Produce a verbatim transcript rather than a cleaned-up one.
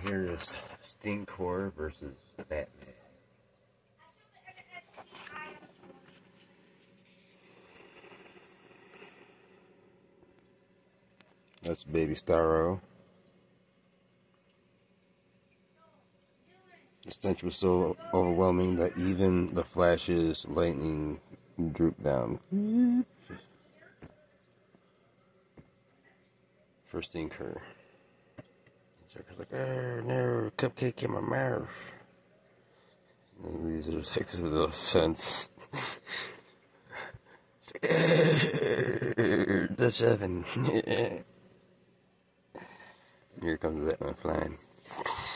here is Stinkor versus Batman. That's Baby Starro. The stench was so overwhelming that even the Flash's lightning drooped down. For Stinker. Stinker's like, oh no, cupcake in my mouth. And these are just like this little sense. The seven. Here comes Batman flying.